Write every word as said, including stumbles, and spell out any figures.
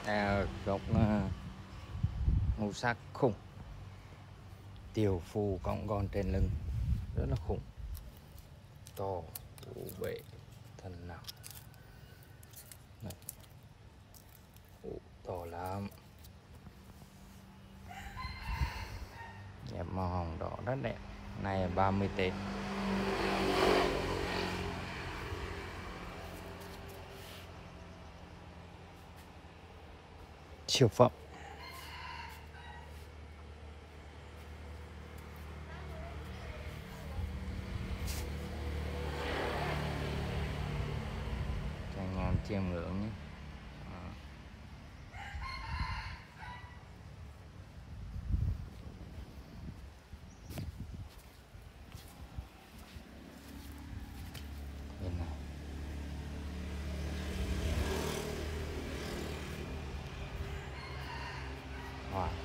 À, gốc uh, màu sắc khủng, tiểu phù cong gòn trên lưng rất là khủng, to ủ bệ thần nào. Đấy. Ủ to lắm, đẹp màu hồng đỏ rất đẹp. Này là ba mươi Tết. Siêu phẩm. Cho anh em chiêm ngưỡng nhé. Đó. Bên này. Wow.